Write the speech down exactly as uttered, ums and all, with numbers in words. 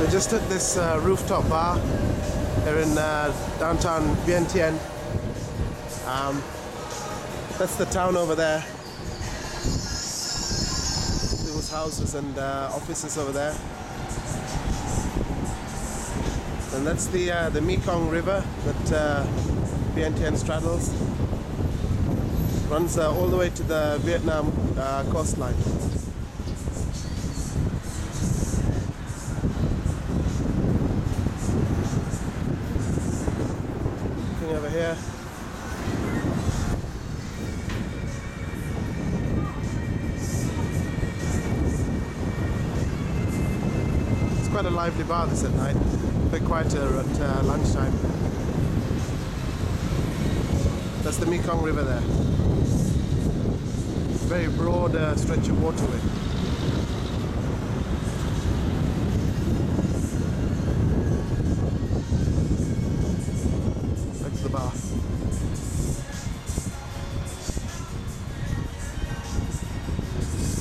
So just at this uh, rooftop bar here in uh, downtown Vientiane. Um, that's the town over there. People's houses and uh, offices over there. And that's the uh, the Mekong River that uh, Vientiane straddles. Runs uh, all the way to the Vietnam uh, coastline. Looking over here. It's quite a lively bar this at night. A bit quieter at uh, lunchtime. That's the Mekong River there. Very broad uh, stretch of waterway.